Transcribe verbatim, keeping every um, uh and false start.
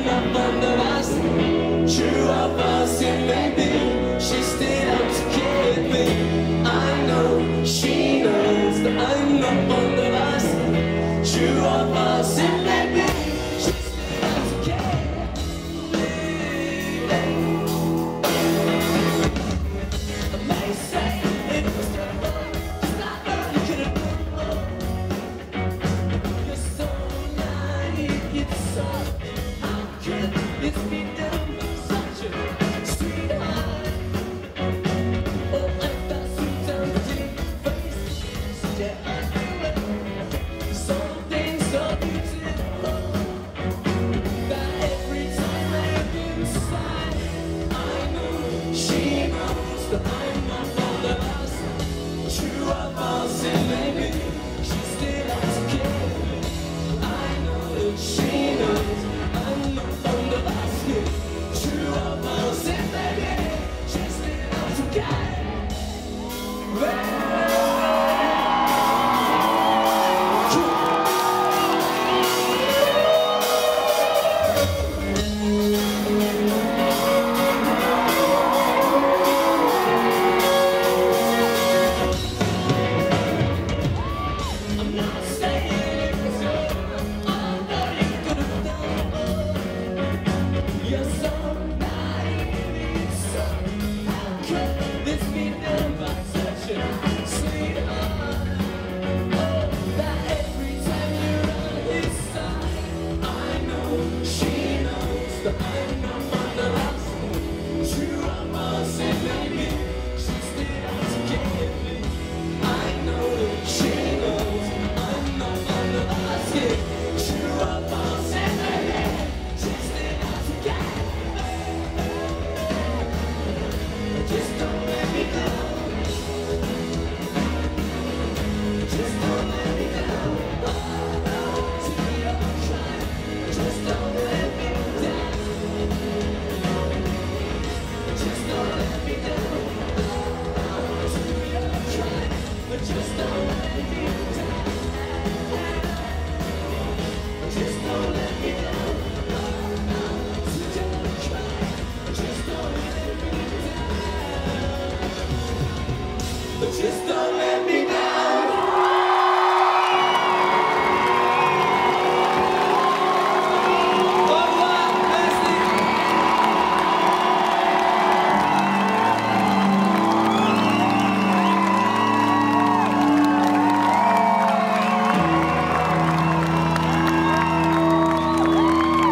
I'm not fond of us. True of us it may be, she's still out to get me. I know, she knows that I'm not fond of us. True of us it may be, she's still out to get me. I may say it was terrible, it's not all you could have done. You're so naive, it's so, how could this be done? Such a sweetheart. Oh, I got some tempting faces, yeah, I do it. Something so beautiful that every time I look inside, I know she knows that I'm not fond of us. True of us, it may be, she's still out to get me. I know that she knows I'm not fond of us. True of us, it may be, she's still out to get me. I'm not saying it's all that you could have done. You're so naive, so how could this be done by such a sweetheart? Oh, that every time you're on his side, I know she knows that I'm not fond of us. True of us, it may be, she's still out to get me. I know that she knows I'm not fond of us. True of us, it may be, she's still out to get me. Just don't let me down. Just don't let me down. Oh, till you're trying. Just don't let me down. Just don't let me down. Oh, till you're trying. Just don't let me down. Just don't let me down. Oh, till you're trying. Just don't let me down. Just don't